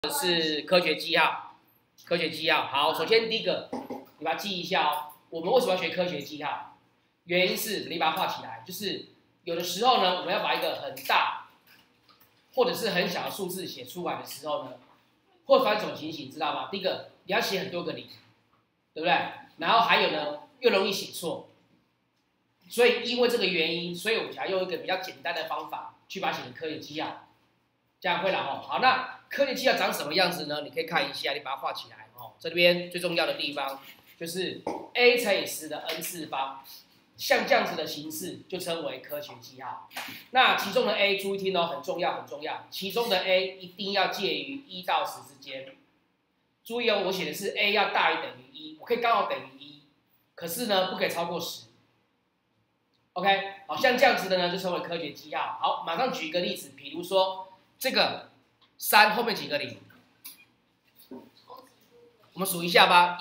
是科学记号，科学记号。好，首先第一个，你把它记一下哦。我们为什么要学科学记号？原因是你把它画起来，就是有的时候呢，我们要把一个很大或者是很小的数字写出来的时候呢，会发生什么情形，知道吗？第一个，你要写很多个零，对不对？然后还有呢，又容易写错。所以因为这个原因，所以我们想要用一个比较简单的方法去把它写成科学记号，这样会了哦。好，那科学记号长什么样子呢？你可以看一下，你把它画起来哦。这边最重要的地方就是 a 乘以10的 n 次方，像这样子的形式就称为科学记号。那其中的 a 注意听哦，很重要很重要。其中的 a 一定要介于1到10之间。注意哦，我写的是 a 要大于等于1，我可以刚好等于1，可是呢不可以超过10。OK， 好像这样子的呢，就称为科学记号。好，马上举一个例子，比如说这个3后面几个零？我们数一下吧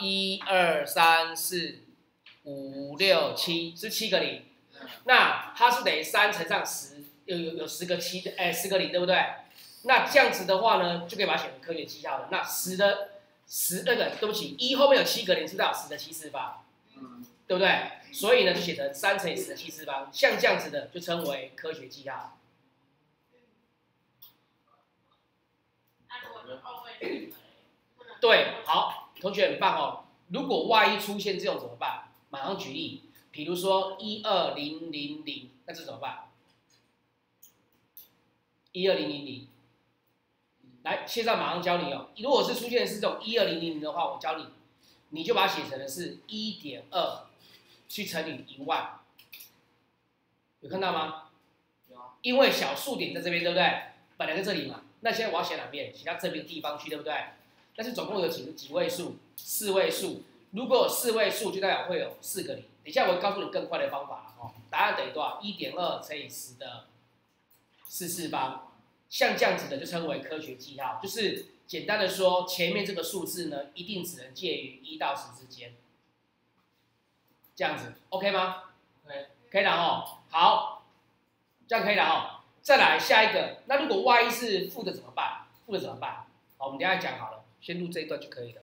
，1、2、3、4、5、6、7，是7个零。那它是等于3乘上10，有10个7，10个零，对不对？那这样子的话呢，就可以把它写成科学记号了。那对不起，1后面有7个零，是不是有10的7次方？对不对？所以呢，就写成3乘以10的7次方，像这样子的就称为科学记号。对，好，同学很棒哦。如果万一出现这种怎么办？马上举例，比如说12000，那这怎么办？12000，来，现在马上教你哦。如果是出现的是这种12000的话，我教你，你就把它写成的是1.2去乘以10000，有看到吗？因为小数点在这边，对不对？本来在这里嘛，那现在我要写哪边？写到这边地方去，对不对？但是总共有几位数？4位数。如果有4位数，就代表会有4个零。等一下我会告诉你更快的方法哦。答案等于多少？1.2乘以10的4次方。像这样子的就称为科学记号，就是简单的说，前面这个数字呢，一定只能介于1到10之间。这样子 ，OK 吗？可以了哦。好，这样可以了哦。再来下一个，那如果万一是负的怎么办？负的怎么办？好，我们等一下讲好了，先录这一段就可以了。